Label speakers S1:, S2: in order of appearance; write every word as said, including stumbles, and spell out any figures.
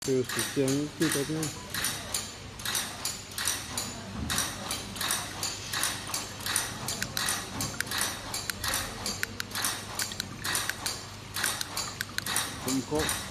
S1: 这个时间就在这。中国。